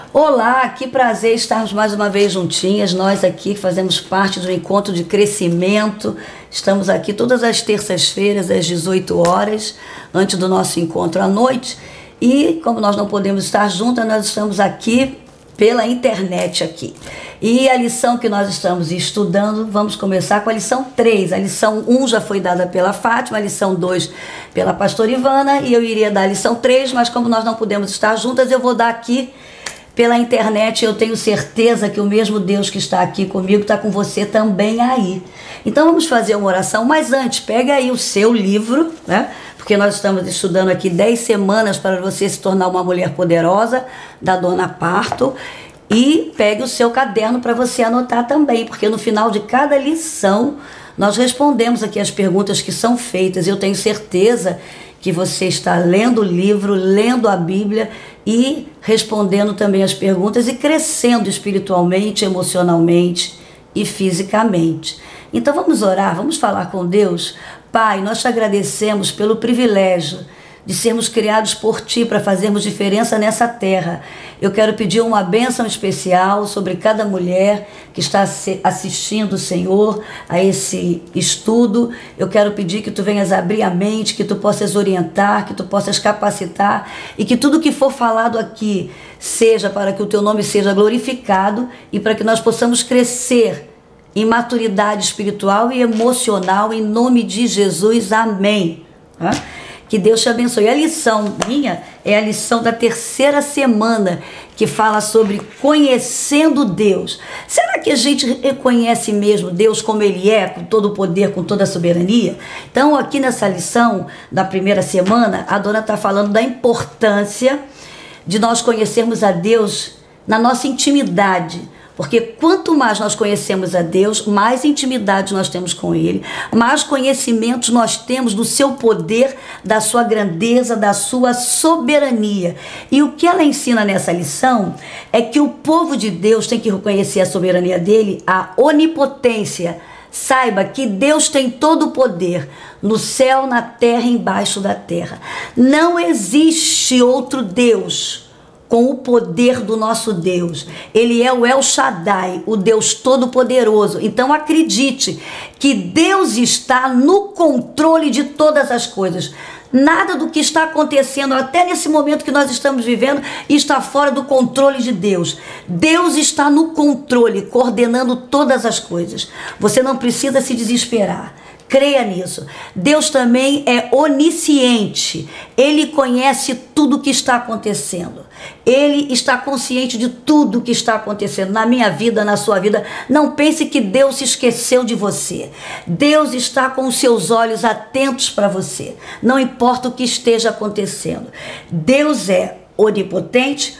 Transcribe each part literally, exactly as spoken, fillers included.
Olá, que prazer estarmos mais uma vez juntinhas, nós aqui que fazemos parte do encontro de crescimento. Estamos aqui todas as terças-feiras às dezoito horas, antes do nosso encontro à noite. E como nós não podemos estar juntas, nós estamos aqui pela internet aqui. E a lição que nós estamos estudando, vamos começar com a lição três. A lição um já foi dada pela Fátima, a lição dois pela pastora Ivana, e eu iria dar a lição três, mas como nós não podemos estar juntas, eu vou dar aqui pela internet. Eu tenho certeza que o mesmo Deus que está aqui comigo está com você também aí. Então vamos fazer uma oração, mas antes, pega aí o seu livro, né? Porque nós estamos estudando aqui dez semanas para você se tornar uma mulher poderosa, da Dona Parto. E pegue o seu caderno para você anotar também, porque no final de cada lição nós respondemos aqui as perguntas que são feitas. Eu tenho certeza que você está lendo o livro, lendo a Bíblia e respondendo também as perguntas e crescendo espiritualmente, emocionalmente e fisicamente. Então vamos orar, vamos falar com Deus. Pai, nós te agradecemos pelo privilégio de sermos criados por Ti para fazermos diferença nessa terra. Eu quero pedir uma bênção especial sobre cada mulher que está assistindo, Senhor, a esse estudo. Eu quero pedir que Tu venhas abrir a mente, que Tu possas orientar, que Tu possas capacitar e que tudo que for falado aqui seja para que o Teu nome seja glorificado e para que nós possamos crescer em maturidade espiritual e emocional, em nome de Jesus, amém. Que Deus te abençoe. A lição minha é a lição da terceira semana, que fala sobre conhecendo Deus. Será que a gente reconhece mesmo Deus como Ele é, com todo o poder, com toda a soberania? Então, aqui nessa lição da primeira semana, a dona está falando da importância de nós conhecermos a Deus na nossa intimidade. Porque quanto mais nós conhecemos a Deus, mais intimidade nós temos com Ele, mais conhecimentos nós temos do seu poder, da sua grandeza, da sua soberania. E o que ela ensina nessa lição é que o povo de Deus tem que reconhecer a soberania dele, a onipotência. Saiba que Deus tem todo o poder no céu, na terra e embaixo da terra. Não existe outro Deus com o poder do nosso Deus. Ele é o El Shaddai, o Deus Todo-Poderoso. Então acredite que Deus está no controle de todas as coisas. Nada do que está acontecendo até nesse momento que nós estamos vivendo está fora do controle de Deus. Deus está no controle, coordenando todas as coisas. Você não precisa se desesperar. Creia nisso. Deus também é onisciente. Ele conhece tudo o que está acontecendo. Ele está consciente de tudo o que está acontecendo na minha vida, na sua vida. Não pense que Deus se esqueceu de você. Deus está com os seus olhos atentos para você. Não importa o que esteja acontecendo. Deus é onipotente,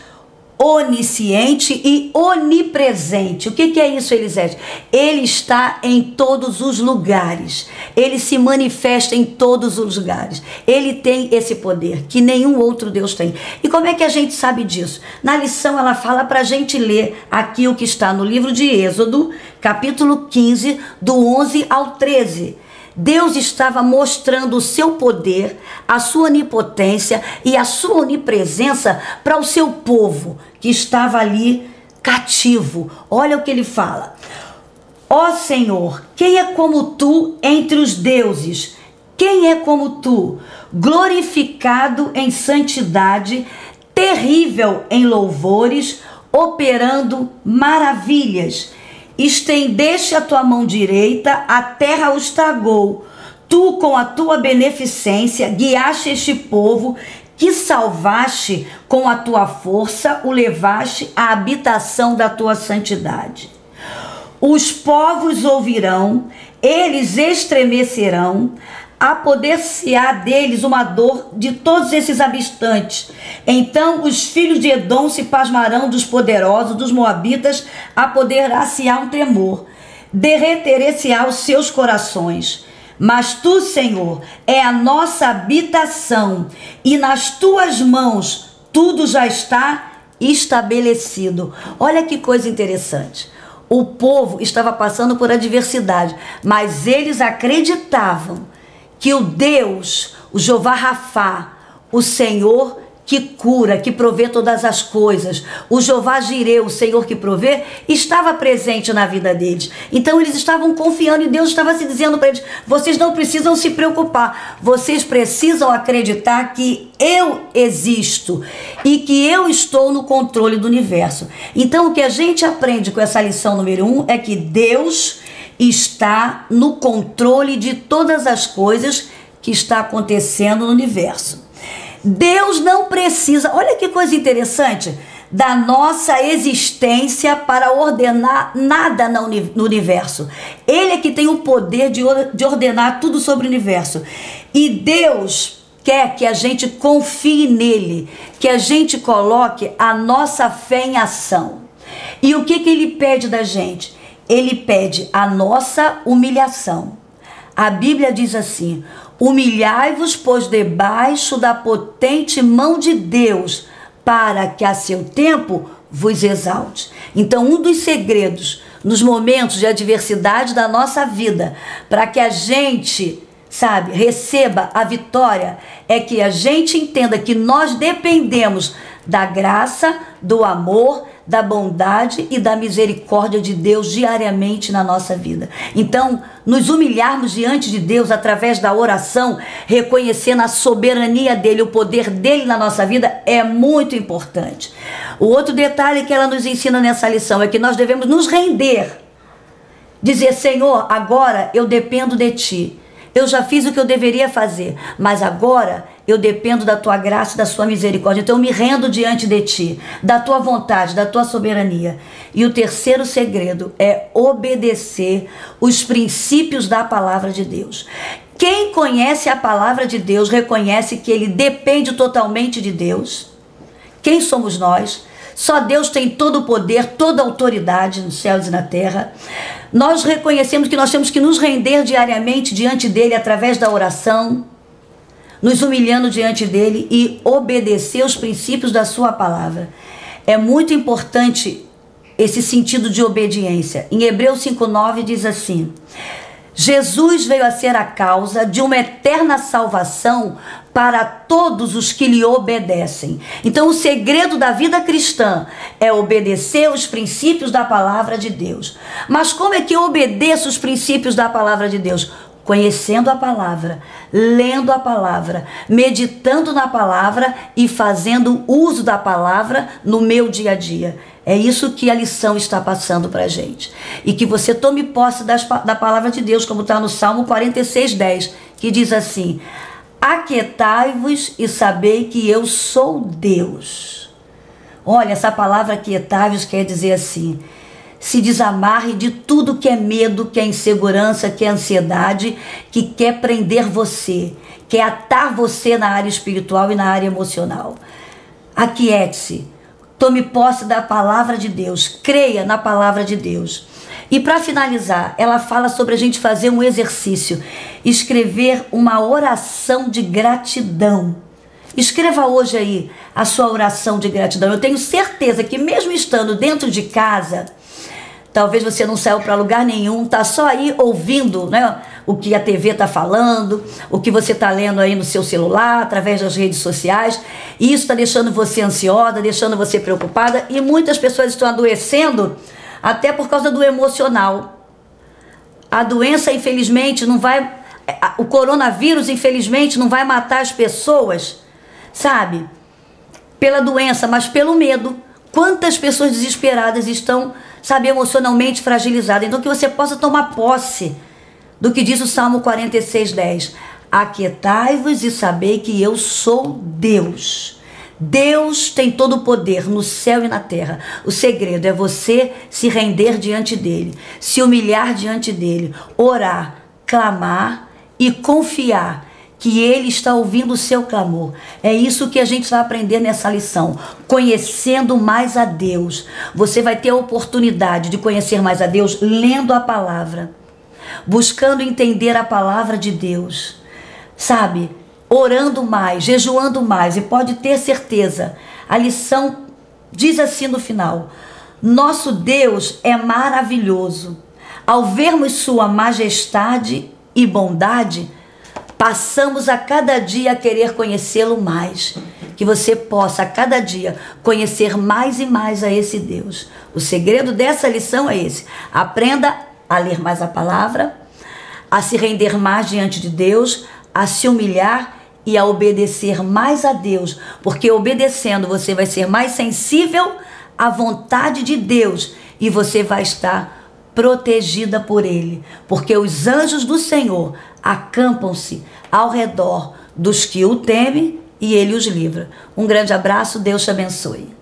onisciente e onipresente. O que, que é isso, Elisete? Ele está em todos os lugares. Ele se manifesta em todos os lugares. Ele tem esse poder que nenhum outro Deus tem. E como é que a gente sabe disso? Na lição ela fala para a gente ler aqui o que está no livro de Êxodo, capítulo quinze, do onze ao treze. Deus estava mostrando o seu poder, a sua onipotência e a sua onipresença para o seu povo que estava ali cativo. Olha o que ele fala. Ó Senhor, quem é como tu entre os deuses? Quem é como tu? Glorificado em santidade, terrível em louvores, operando maravilhas. Estendeste a tua mão direita, a terra os tragou. Tu, com a tua beneficência, guiaste este povo, que salvaste com a tua força, o levaste à habitação da tua santidade. Os povos ouvirão, eles estremecerão, apoder-se-á deles uma dor de todos esses habitantes. Então os filhos de Edom se pasmarão dos poderosos, dos moabitas, apoderar-se-á um tremor, derreter-se-á os seus corações. Mas tu, Senhor, é a nossa habitação, e nas tuas mãos tudo já está estabelecido. Olha que coisa interessante. O povo estava passando por adversidade, mas eles acreditavam que o Deus, o Jeová Rafá, o Senhor que cura, que provê todas as coisas, o Jeová Jireh, o Senhor que provê, estava presente na vida deles. Então eles estavam confiando e Deus estava se dizendo para eles: vocês não precisam se preocupar, vocês precisam acreditar que eu existo e que eu estou no controle do universo. Então o que a gente aprende com essa lição número um é que Deus está no controle de todas as coisas que está acontecendo no universo. Deus não precisa, olha que coisa interessante, da nossa existência para ordenar nada no universo. Ele é que tem o poder de ordenar tudo sobre o universo. E Deus quer que a gente confie nele, que a gente coloque a nossa fé em ação. E o que que ele pede da gente? Ele pede a nossa humilhação. A Bíblia diz assim: humilhai-vos, pois, debaixo da potente mão de Deus, para que a seu tempo vos exalte. Então, um dos segredos nos momentos de adversidade da nossa vida, para que a gente, sabe, receba a vitória, é que a gente entenda que nós dependemos da graça, do amor, da bondade e da misericórdia de Deus diariamente na nossa vida. Então, nos humilharmos diante de Deus através da oração, reconhecendo a soberania dele, o poder dele na nossa vida, é muito importante. O outro detalhe que ela nos ensina nessa lição é que nós devemos nos render, dizer: Senhor, agora eu dependo de ti. Eu já fiz o que eu deveria fazer, mas agora eu dependo da tua graça e da sua misericórdia. Então eu me rendo diante de ti, da tua vontade, da tua soberania. E o terceiro segredo é obedecer os princípios da palavra de Deus. Quem conhece a palavra de Deus reconhece que ele depende totalmente de Deus. Quem somos nós? Só Deus tem todo o poder, toda a autoridade nos céus e na terra. Nós reconhecemos que nós temos que nos render diariamente diante dele através da oração, nos humilhando diante dele e obedecer os princípios da sua palavra. É muito importante esse sentido de obediência. Em Hebreus cinco nove diz assim: Jesus veio a ser a causa de uma eterna salvação para todos os que lhe obedecem. Então o segredo da vida cristã é obedecer os princípios da palavra de Deus. Mas como é que eu obedeço os princípios da palavra de Deus? Conhecendo a palavra, lendo a palavra, meditando na palavra e fazendo uso da palavra no meu dia a dia. É isso que a lição está passando para a gente. E que você tome posse das, da palavra de Deus, como está no Salmo quarenta e seis, dez, que diz assim: aquietai-vos e sabei que eu sou Deus. Olha, essa palavra aquietai-vos quer dizer assim: se desamarre de tudo que é medo, que é insegurança, que é ansiedade, que quer prender você, quer atar você na área espiritual e na área emocional. Aquiete-se, tome posse da palavra de Deus, creia na palavra de Deus. E para finalizar, ela fala sobre a gente fazer um exercício, escrever uma oração de gratidão. Escreva hoje aí a sua oração de gratidão. Eu tenho certeza que mesmo estando dentro de casa, talvez você não saiu para lugar nenhum, tá só aí ouvindo, né, o que a T V tá falando, o que você tá lendo aí no seu celular, através das redes sociais, e isso está deixando você ansiosa, deixando você preocupada, e muitas pessoas estão adoecendo até por causa do emocional. A doença, infelizmente, não vai... O coronavírus, infelizmente, não vai matar as pessoas, sabe? Pela doença, mas pelo medo. Quantas pessoas desesperadas estão, sabe, emocionalmente fragilizadas. Então que você possa tomar posse do que diz o Salmo quarenta e seis, dez. Aquietai-vos e sabei que eu sou Deus. Deus tem todo o poder no céu e na terra. O segredo é você se render diante dele, se humilhar diante dele, orar, clamar e confiar que ele está ouvindo o seu clamor. É isso que a gente vai aprender nessa lição. Conhecendo mais a Deus. Você vai ter a oportunidade de conhecer mais a Deus lendo a palavra, buscando entender a palavra de Deus, sabe? Orando mais, jejuando mais. E pode ter certeza, a lição diz assim no final: nosso Deus é maravilhoso. Ao vermos sua majestade e bondade, passamos a cada dia a querer conhecê-lo mais. que você possa a cada dia conhecer mais e mais a esse Deus. O segredo dessa lição é esse: aprenda a ler mais a palavra, a se render mais diante de Deus, a se humilhar e a obedecer mais a Deus, porque obedecendo você vai ser mais sensível à vontade de Deus e você vai estar protegida por Ele, porque os anjos do Senhor acampam-se ao redor dos que o temem e Ele os livra. Um grande abraço, Deus te abençoe.